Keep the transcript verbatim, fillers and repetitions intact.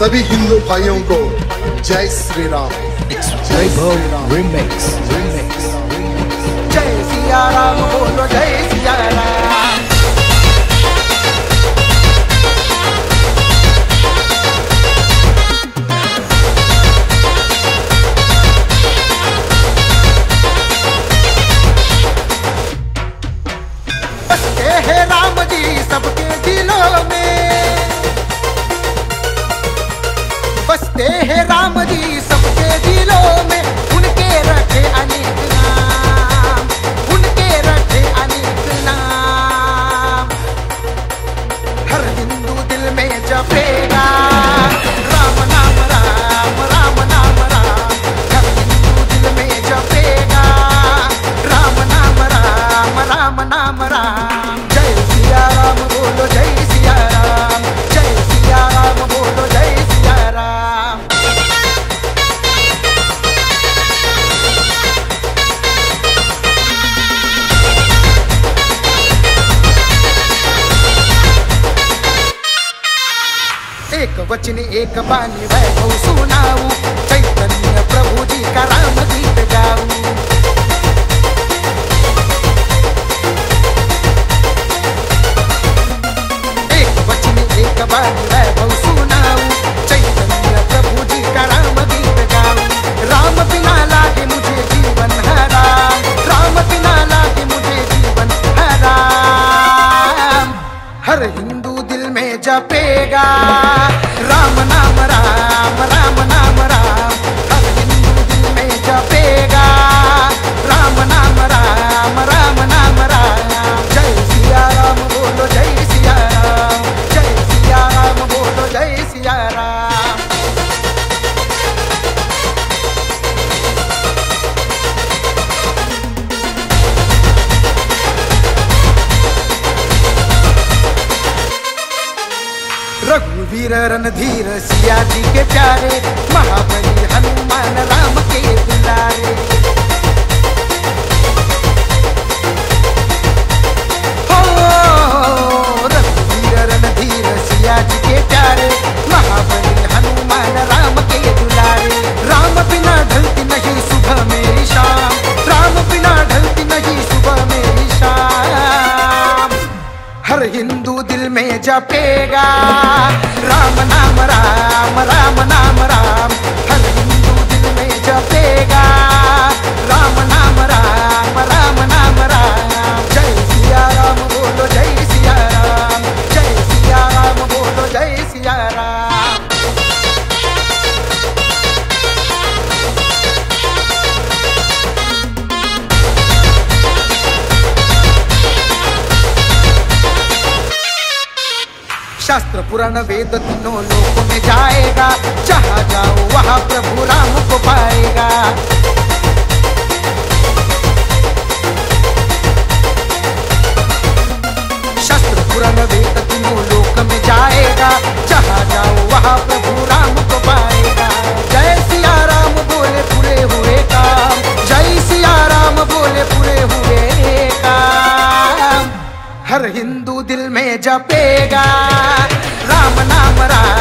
सभी हिंदू भाइयों को जय श्री राम। जय श्री राम। रिमिक्स रिमिक्स जय सिया राम बोलो, जय सिया राम। बसते हैं राम जी सबके दिलों में, बसते हैं राम जी सबके दिलों में। उनके रखे अनेक नाम, उनके रखे अनेक नाम। हर हिंदू दिल में जपेगा राम नाम, राम राम नाम राम। हर हिंदू दिल में जपेगा राम नाम, राम राम नाम राम। जय सिया राम बोलो, जय सिया राम। जय सिया राम बोलो, जय सिया राम। एक वचन एक बानी वैभव सुनाऊं, चैतन्य प्रभु जी का राम गीत गाऊं। एक वचन एक बानी वैभव सुनाऊं, चैतन्य प्रभु जी का राम गीत गाऊं। राम बिना लागे मुझे जीवन हराम, राम बिना लागे मुझे जीवन हराम। हर हिंदू दिल में जपेगा राम नाम, राम राम नाम राम। हर हिंदू दिल में जपेगा राम नाम, राम राम नाम राम। जय सिया राम बोलो, जय सिया राम। जय सिया राम बोलो, जय सिया राम। रघुवीर रणधीर सिया जी के प्यारे, महाबली हनुमान राम के दुलारे। हो रघुवीर रणधीर सिया जी के प्यारे, महाबली हनुमान राम के दुलारे। राम बिना ढलती नहीं सुबह मेरी शाम, राम बिना ढलती नहीं सुबह मेरी शाम। हर हिंदू दिल में जपेगा राम नाम, राम राम नाम राम। हर हिंदू दिल में जपेगा राम नाम, राम राम नाम राम। जय सिया राम बोलो, जय सिया राम। जय सिया राम बोलो, जय सिया राम। शास्त्र पुराण वेद तीनों लोकों में जाएगा, जहाँ जाओ वहाँ प्रभु राम को पाएगा। शास्त्र पुराण वेद तीनों लोक में जाएगा, जहाँ जाओ वहाँ प्रभु राम को पाएगा। जय सिया राम बोले पूरे हुए काम, जय सिया राम बोले पूरे हुए काम। हर हिंदू दिल में जपेगा राम नाम, राम